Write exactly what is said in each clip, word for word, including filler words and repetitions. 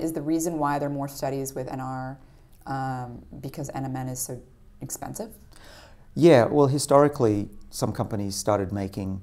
is the reason why there are more studies with N R um, because N M N is so expensive? Yeah, well, historically, some companies started making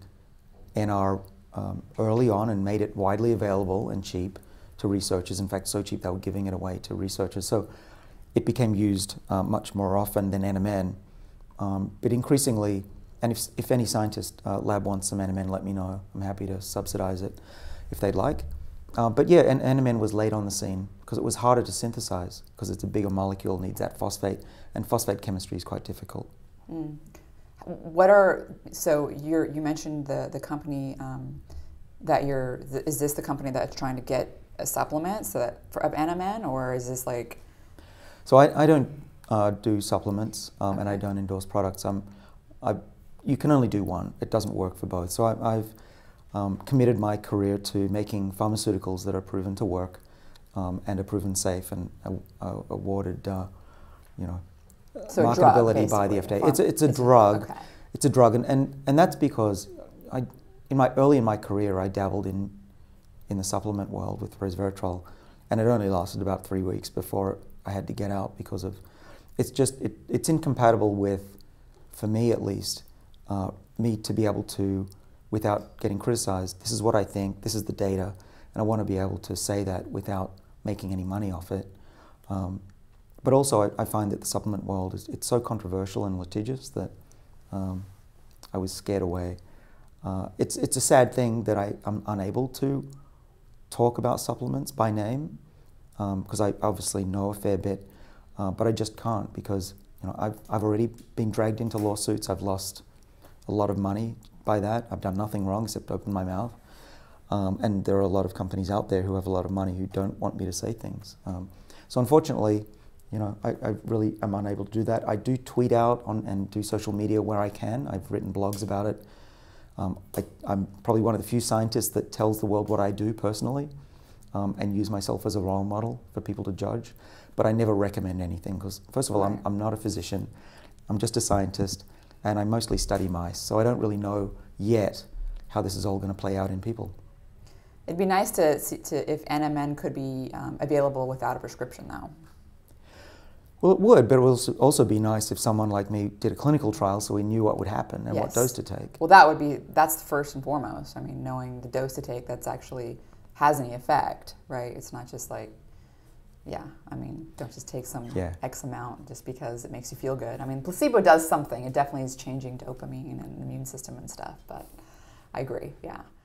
N R um, early on and made it widely available and cheap to researchers. In fact, so cheap they were giving it away to researchers. So it became used uh, much more often than N M N. Um, but increasingly, and if, if any scientist uh, lab wants some N M N, let me know. I'm happy to subsidize it if they'd like. Uh, but yeah, and N M N was late on the scene because it was harder to synthesize because it's a bigger molecule, needs that phosphate, and phosphate chemistry is quite difficult. Mm. What are, so you're, you mentioned the, the company um, that you're, is this the company that's trying to get a supplement so that, for, of N M N, or is this like? So I, I don't uh, do supplements um, Okay. and I don't endorse products. I'm, I, you can only do one. It doesn't work for both. So I, I've um, committed my career to making pharmaceuticals that are proven to work um, and are proven safe and uh, uh, awarded, uh, you know, So marketability drug, by the F D A. Farm. It's a, it's a it's drug. A, okay. It's a drug, and, and, and that's because I, in my early in my career, I dabbled in in the supplement world with resveratrol, and it only lasted about three weeks before I had to get out because of, it's just it, it's incompatible with, for me at least, uh, me to be able to, without getting criticized, this is what I think, this is the data, and I want to be able to say that without making any money off it. Um, But also, I, I find that the supplement world is it's so controversial and litigious that um, I was scared away. Uh, it's it's a sad thing that I, I'm unable to talk about supplements by name because um, I obviously know a fair bit, uh, but I just can't because you know I've I've already been dragged into lawsuits. I've lost a lot of money by that. I've done nothing wrong except open my mouth, um, and there are a lot of companies out there who have a lot of money who don't want me to say things. Um, so unfortunately, you know, I, I really am unable to do that. I do tweet out on and do social media where I can. I've written blogs about it. Um, I, I'm probably one of the few scientists that tells the world what I do personally um, and use myself as a role model for people to judge. But I never recommend anything because, first of all, I'm, I'm not a physician. I'm just a scientist, and I mostly study mice. So I don't really know yet how this is all going to play out in people. It'd be nice to, see, to if N M N could be um, available without a prescription, though. Well, it would, but it would also be nice if someone like me did a clinical trial so we knew what would happen and yes. what dose to take. Well, that would be, that's first and foremost. I mean, knowing the dose to take that's actually has any effect, right? It's not just like, yeah, I mean, don't just take some yeah. X amount just because it makes you feel good. I mean, placebo does something. It definitely is changing dopamine and the immune system and stuff, but I agree, yeah.